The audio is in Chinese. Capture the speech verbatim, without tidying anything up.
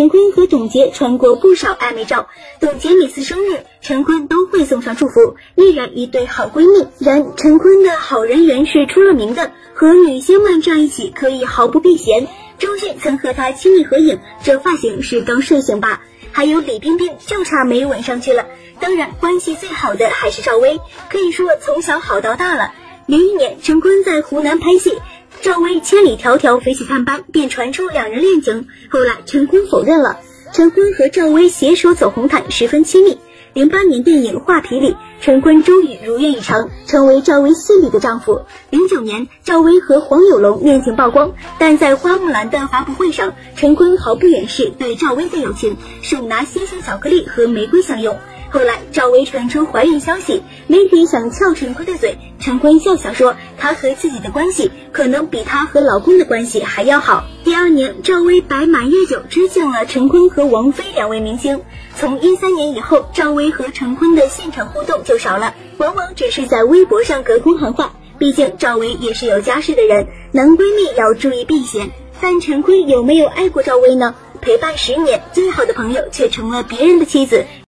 陈坤和董洁传过不少暧昧照，董洁每次生日，陈坤都会送上祝福，依然一对好闺蜜。然陈坤的好人缘是出了名的，和女星们站一起可以毫不避嫌。周迅曾和他亲密合影，这发型是刚睡醒吧？还有李冰冰就差没吻上去了。当然，关系最好的还是赵薇，可以说从小好到大了。零一年，陈坤在湖南拍戏，赵薇千里迢迢飞去探班，便传出两人恋情，后来陈坤否认了。陈坤和赵薇携手走红毯，十分亲密。零八年电影《画皮》里，陈坤终于如愿以偿，成为赵薇心里的丈夫。零九年，赵薇和黄有龙恋情曝光，但在花木兰的发布会上，陈坤毫不掩饰对赵薇的友情，手拿星星巧克力和玫瑰相拥。后来赵薇传出怀孕消息，媒体想撬陈坤的嘴，陈坤笑笑说他和自己的关系可能比他和老公的关系还要好。第二年，赵薇摆满月酒致敬了陈坤和王菲两位明星。从一三年以后，赵薇和陈坤的现场互动就少了，往往只是在微博上隔空喊话，毕竟赵薇也是有家室的人，男闺蜜要注意避嫌。但陈坤有没有爱过赵薇呢？陪伴十年，最好的朋友却成了别人的妻子，